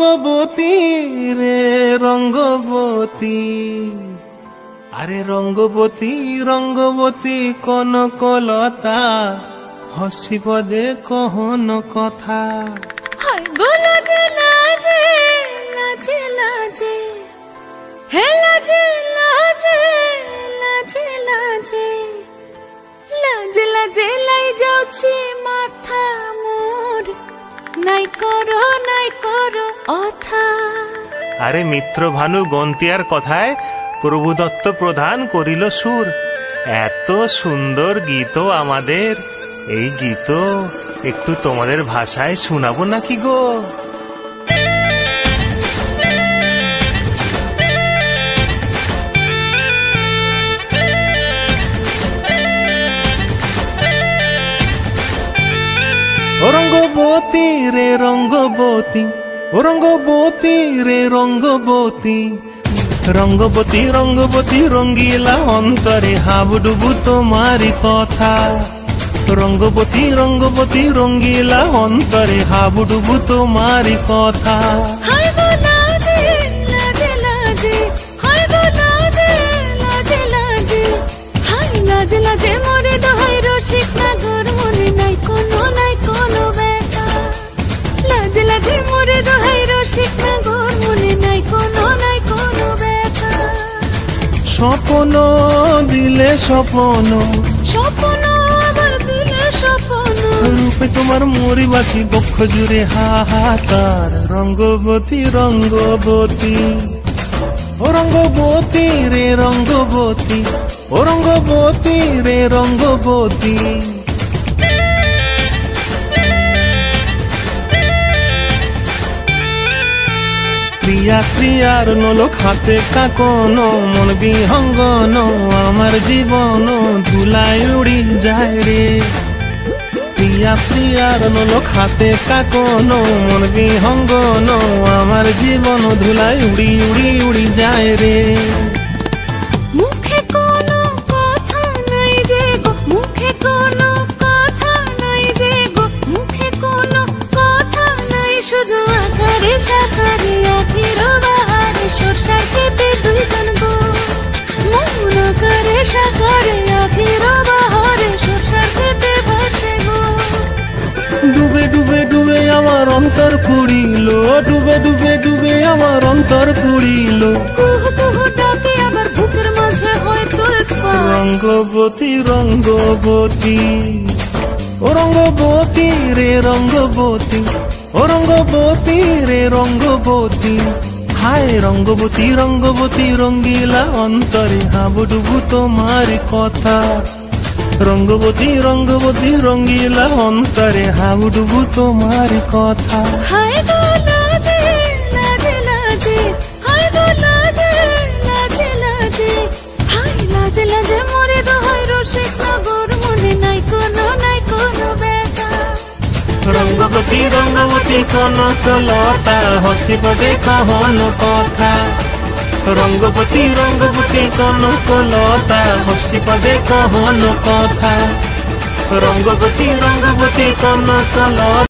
রঙ্গবতী রে রঙ্গবতী, আরে রঙ্গবতী রঙ্গবতী কনকলতা, হসিব দে কহন কথা। হায় গো লাজে লাজে লাজে লাজে, হে লাজে লাজে লাজে লাজে, লাজে লাজে লাই যাଉଛି মাথা মোর, নাই করো অথা। আরে মিত্র ভানু গন্তিয়ার কথায় প্রভু দত্ত প্রধান করিল সুর। এত সুন্দর গীত আমাদের, এই গীত একটু তোমাদের ভাষায় শোনাবো নাকি গো? ও রঙ্গবতী রে রঙ্গবতী, ও রঙ্গবতী রে রঙ্গবতী, রঙ্গবতী রঙ্গবতী রঙ্গিলা অন্তরে হাবুডুবু তোমারি কথা। রঙ্গবতী রঙ্গবতী রঙ্গিলা অন্তরে হাবুডুবু তোমারি কথা। হায় গো লাজে লাজে লাজে, হায় গো লাজে লাজে লাজে, হায় লাজে লাজে মোরে দোহাই রসিক নাগর, মনে নাই কোনো ব্যথা। লাজে লাজে মোরে দোহাই রসিক নাগর, মনে নাই কোনো ব্যথা। স্বপ্ন দিলে স্বপ্ন, স্বপ্ন আবার দিলে স্বপ্ন, রূপে তোমার মরি বাছি বক্ষ জুড়ে হাহাকার। রঙ্গবতী রঙ্গবতী, ও রঙ্গবতী রে রঙ্গবতী, ও রঙ্গবতী রে রঙ্গবতী। ক্রিয়া ক্রিয়ার নলো খাতে কাকন, মন বিহঙ্গন আমার জীবন ধুলায় উড়ি যায় রে। প্রিয়া প্রিয়ার নলো খাতে কাকন, মন বিহঙ্গন আমার জীবন ধুলায় উড়ি উড়ি উড়ি যায় রে। মুখে কোনো কথা নাই যে গো, মুখে কোনো কথা নাই যে গো, মুখে কোনো কথা নাই, শুধু আকারে সাকারে আখির বাহারে সরষার খেতে দুইজন গো। মন আকারে সাকারে আখির বাহারে সরষার খেতে ভাসে গো। ডুবে ডুবে ডুবে আমার অন্তর পুড়িল, ডুবে ডুবে ডুবে আমার অন্তর পুড়িল। কুহু কুহু ডাকে আবার বুকের মাঝে হয় তোলপাড়। রঙ্গবতী রঙ্গবতী, ও রঙ্গবতী রে রঙ্গবতী, ও রঙ্গবতী রে রঙ্গবতী। হায় রঙ্গবতী রঙ্গবতী রঙ্গিলা অন্তরে হাবুডুবু তোমারি কথা। রঙ্গবতী রঙ্গবতী রঙ্গিলা অন্তরে হাবুডুবু তোমারি কথা। হায় গো লাজে লাজে লাজে, হায় গো লাজে লাজে লাজে, হায় লাজে লাজে মোরে দোহাই রসিক নগর, মনে নাই কোনো ব্যথা। রঙ্গবতী রঙ্গবতী কনকলতা, হসিব দে কহন কথা। রঙ্গবতী রঙ্গবতী কনকলতা, হসিব দে কহন কথা। রঙ্গবতী রঙ্গবতী কনকলতা।